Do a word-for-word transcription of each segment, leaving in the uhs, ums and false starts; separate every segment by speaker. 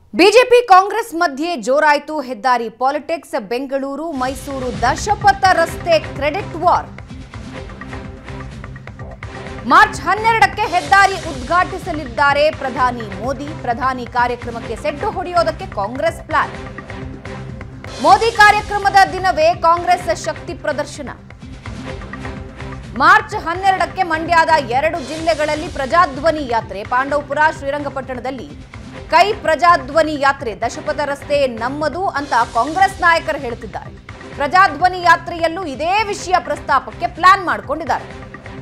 Speaker 1: BJP Congress ಮಧ್ಯೆ ಜೋರಾಯಿತು ಹೆದ್ದಾರಿ politics. Bengaluru Mysuru ದಶಪಥ ರಸ್ತೆ ಕ್ರೆಡಿಟ್ ವಾರ್. ಮಾರ್ಚ್ ಹನ್ನೆರಡಕ್ಕೆ ಹೆದ್ದಾರಿ ಉದ್ಘಾಟಿಸಲಿದ್ದಾರೆ ಪ್ರಧಾನಿ ಮೋದಿ. ಪ್ರಧಾನಿ ಕಾರ್ಯಕ್ರಮಕ್ಕೆ ಸೆಡ್ಡು ಹೊಡೆಯೋದಕ್ಕೆ ಕಾಂಗ್ರೆಸ್ ಪ್ಲಾನ್. ಮೋದಿ ಕಾರ್ಯಕ್ರಮದ ದಿನವೇ ಕಾಂಗ್ರೆಸ್ ಶಕ್ತಿ ಪ್ರದರ್ಶನ. ಮಾರ್ಚ್ ಹನ್ನೆರಡಕ್ಕೆ ಮಂಡ್ಯದ ಎರಡು ಜಿಲ್ಲೆಗಳಲ್ಲಿ ಪ್ರಜಾಧ್ವನಿ ಯಾತ್ರೆ. ಪಾಂಡವಪುರ, ಶ್ರೀರಂಗಪಟ್ಟಣದಲ್ಲಿ ಕೈ ಪ್ರಜಾಧ್ವನಿ ಯಾತ್ರೆ. ದಶಪಥ ರಸ್ತೆ ನಮ್ಮದು ಅಂತ ಕಾಂಗ್ರೆಸ್ ನಾಯಕರು ಹೇಳುತ್ತಿದ್ದಾರೆ. ಪ್ರಜಾಧ್ವನಿ ಯಾತ್ರೆಯಲ್ಲೂ ಇದೇ ವಿಷಯ ಪ್ರಸ್ತಾಪಕ್ಕೆ ಪ್ಲಾನ್ ಮಾಡಿಕೊಂಡಿದ್ದಾರೆ.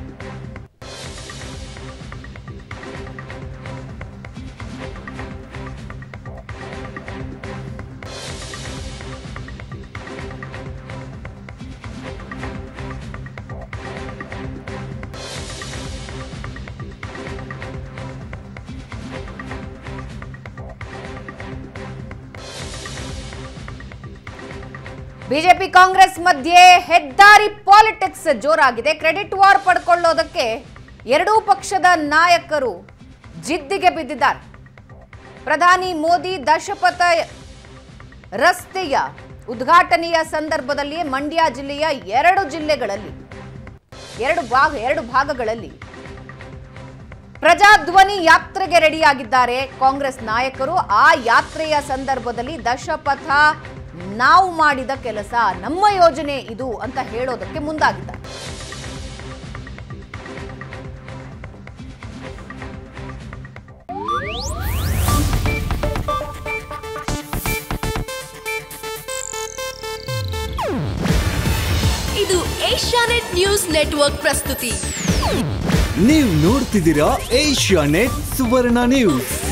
Speaker 1: ಬಿಜೆಪಿ ಕಾಂಗ್ರೆಸ್ ಮಧ್ಯೆ ಹೆದ್ದಾರಿ ಪಾಲಿಟಿಕ್ಸ್ ಜೋರಾಗಿದೆ. ಕ್ರೆಡಿಟ್ ವಾರ್ ಪಡ್ಕೊಳ್ಳೋದಕ್ಕೆ ಎರಡೂ ಪಕ್ಷದ ನಾಯಕರು ಜಿದ್ದಿಗೆ ಬಿದ್ದಿದ್ದಾರೆ. ಪ್ರಧಾನಿ ಮೋದಿ ದಶಪಥ ರಸ್ತೆಯ ಉದ್ಘಾಟನೆಯ ಸಂದರ್ಭದಲ್ಲಿ ಮಂಡ್ಯ ಜಿಲ್ಲೆಯ ಎರಡು ಜಿಲ್ಲೆಗಳಲ್ಲಿ ಎರಡು ಭಾಗ ಎರಡು ಭಾಗಗಳಲ್ಲಿ ಪ್ರಜಾಧ್ವನಿ ಯಾತ್ರೆಗೆ ರೆಡಿಯಾಗಿದ್ದಾರೆ ಕಾಂಗ್ರೆಸ್ ನಾಯಕರು. ಆ ಯಾತ್ರೆಯ ಸಂದರ್ಭದಲ್ಲಿ ದಶಪಥ ನಾವು ಮಾಡಿದ ಕೆಲಸ, ನಮ್ಮ ಯೋಜನೆ ಇದು ಅಂತ ಹೇಳೋದಕ್ಕೆ ಮುಂದಾಗಿದ್ದಾರೆ.
Speaker 2: ಇದು ಏಷ್ಯಾನೆಟ್ ನ್ಯೂಸ್ ನೆಟ್ವರ್ಕ್ ಪ್ರಸ್ತುತಿ.
Speaker 3: ನೀವು ನೋಡ್ತಿದ್ದೀರಾ ಏಷ್ಯಾನೆಟ್ ಸುವರ್ಣ ನ್ಯೂಸ್.